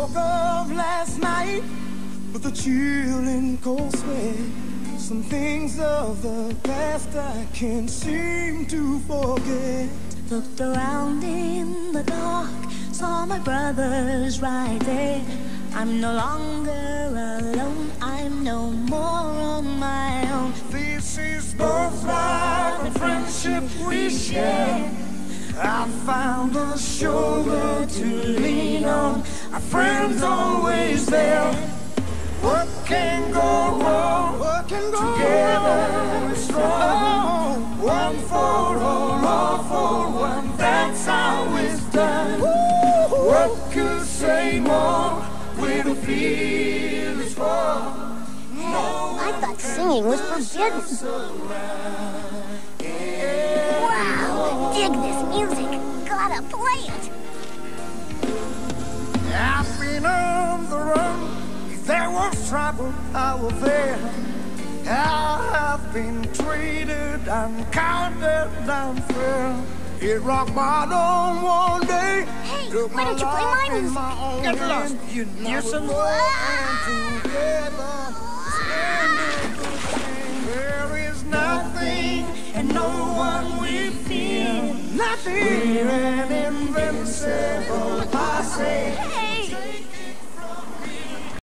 Woke up last night with a chill and cold sweat. Some things of the past I can't seem to forget. Looked around in the dark, saw my brothers right there. I'm no longer alone, I'm no more on my own. This is birthright and friendship we share. I found a shoulder to lean on, a friend's always there. What can go wrong? What can go together wrong? We're strong. One for all for one. That's how it's done. Woo! What could say more? Where the feel is for. I thought singing was forbidden. Wow, dig this music. Gotta play it. I've been on the run. If there was trouble, I was there. I have been treated unkind and unfair. Hit rock bottom one day. Hey, why don't you play my music? Get lost, you nuisance. There is nothing and no one we fear. Nothing. We're an invincible posse. Hey,